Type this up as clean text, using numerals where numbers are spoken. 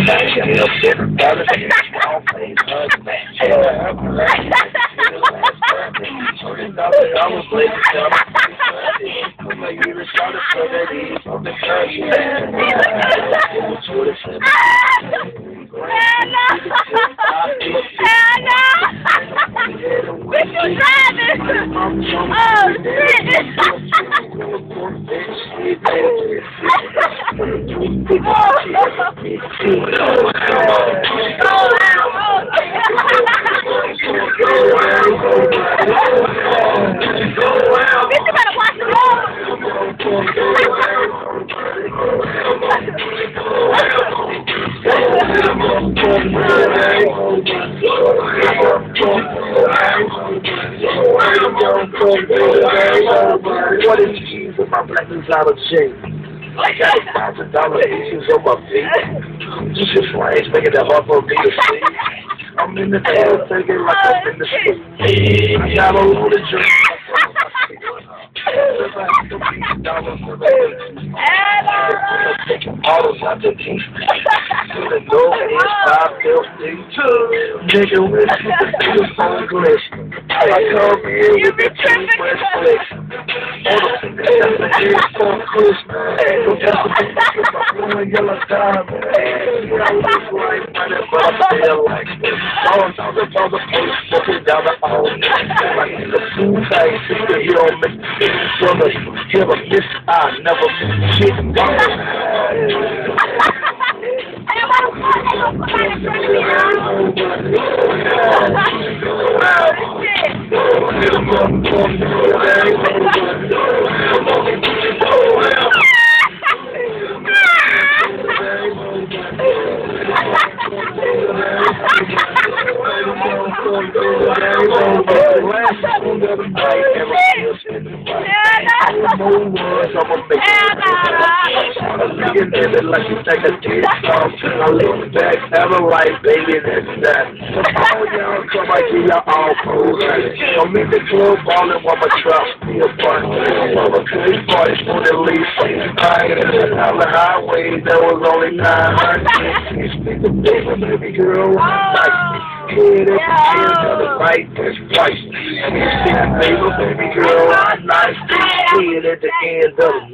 What is cheese with my black designer chain? I got $1,000 issues on my feet. Just range making it hard for me to see. I'm in the air thinking like I'm in the street. I got a load of drink. Bottles out the teeth. The no nigga with the phone glitch. I come in with the fresh flicks. All the fingers that's the ear so close. Don't just my blue and yellow diamond. I look like money, but I feel like this. All I'm talking about the police looking down the hall. Like in the food face, the hero make me from a give a miss. I never shit. Like you take a kid off, I look back, ever right, baby, that's that. All y'all come, I give y'all all cool. Don't meet the club, ballin' while my trap be a fun. I'm a good party for the least. I ain't on the highway, there was only 900. You speak the baby girl, like head at the end of the right, that's twice. You speak the baby girl, nice, head at the end of the